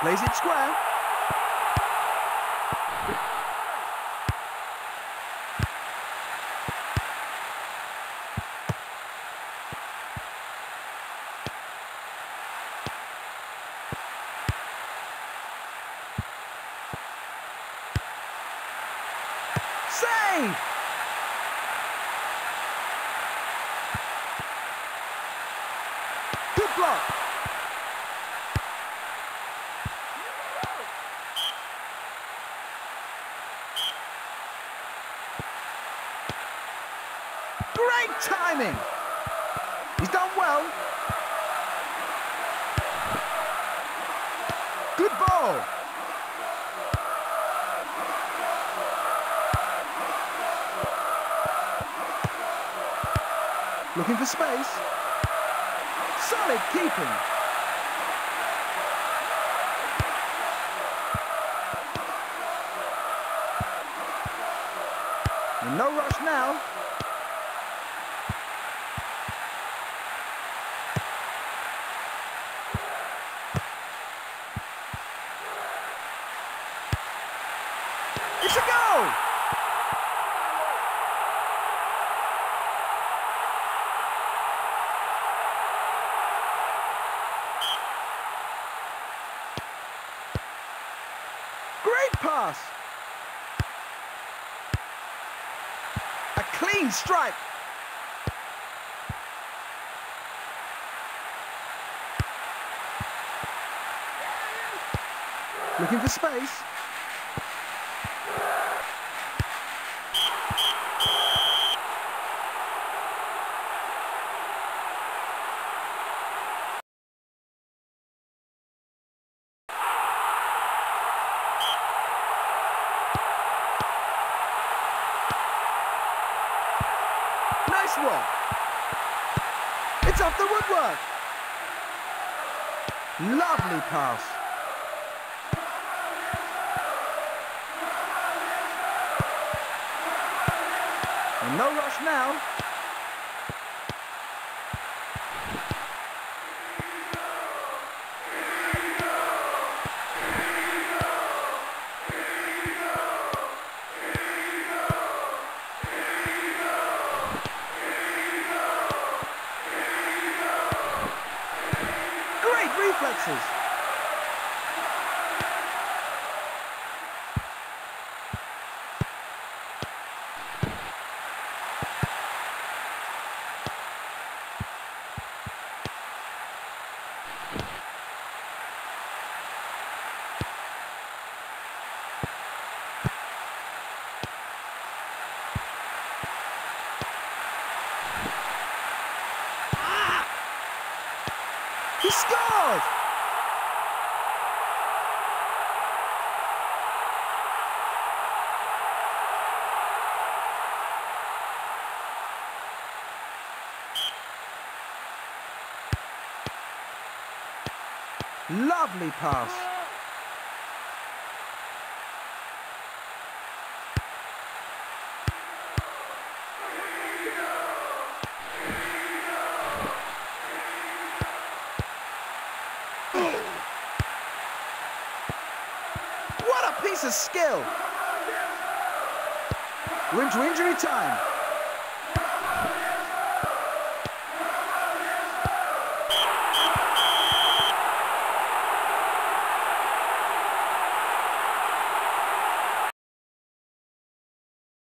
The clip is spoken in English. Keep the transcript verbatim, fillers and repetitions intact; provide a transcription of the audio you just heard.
Plays it square. Save! Good block. Great timing. He's done well. Good ball. Looking for space. Solid keeping. And no rush now. It's a goal! Great pass! A clean strike! Looking for space. Nice work. It's off the woodwork. Lovely pass. And no rush now. Reflexes. Ah! He scored! Lovely pass. What a piece of skill. We're into injury time.